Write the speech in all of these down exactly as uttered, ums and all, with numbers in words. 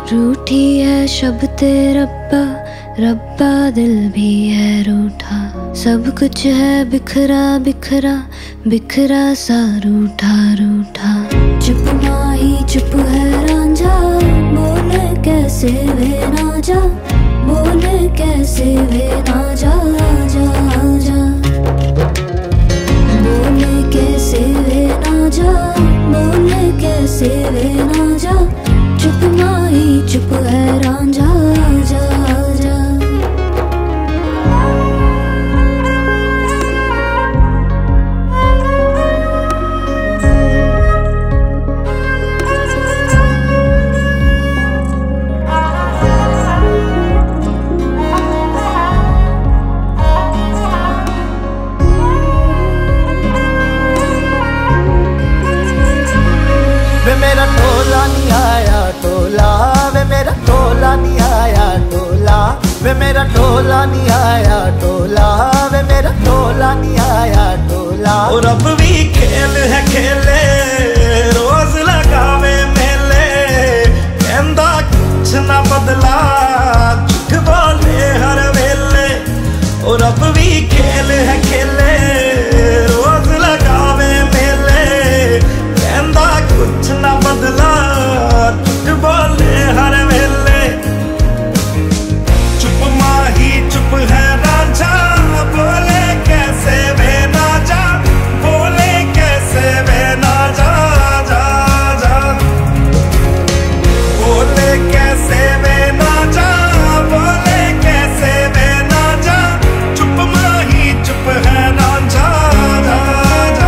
रूठी है शब्द रब्बा, रब्बा दिल भी है रूठा। सब कुछ है बिखरा बिखरा, बिखरा सा रूठा रूठा। चुप माही चुप है रांझा, बोल कैसे वे ना जा, बोल कैसे वे ना जा जा जा। बोल कैसे वे ना जा, बोल कैसे वे ना जा। चुप माही चुप है रांझा जा जा। वे मेरा टोला नहीं आया टोला, वे मेरा टोला नहीं आया टोला। वे मेरा टोला नहीं आया टोला, वे मेरा टोला नहीं आया टोला। और अब भी खेल है खेले, रोज लगावे मेले। कहंदा कुछ ना बदला, झूठ बोले हर वेले। और अब भी खेल है खेले, रोज लगावे मेले। कहंदा कुछ ना बदला, झूठ बोले हर वेले। चुप माही चुप है रांझा, बोले कैसे वे ना जा, बोले कैसे वे ना जा जा जा। बोले कैसे वे ना जा, बोले कैसे वे ना जा। चुप माही चुप है रांझा जा जा।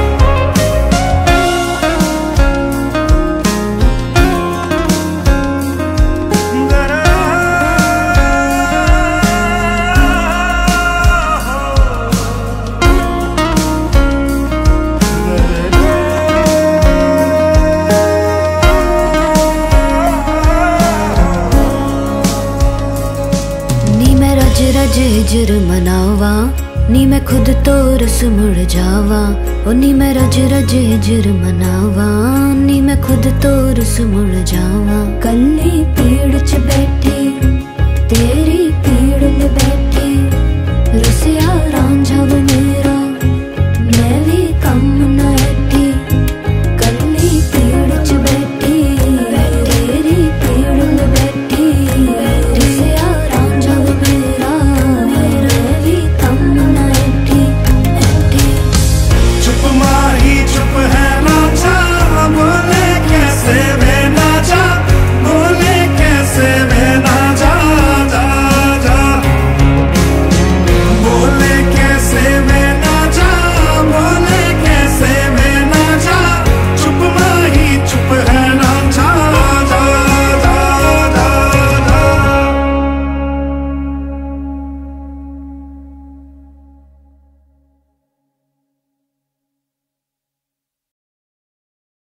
नी मैं रज रज हिजर मनावा, नी मैं खुद तो रस मुड़ जावा। ओ नी मैं रज रज हिजर मनावा, नी मैं खुद तो रस मुड़ जावा। कल्ली पेड़ च बैठी तेरे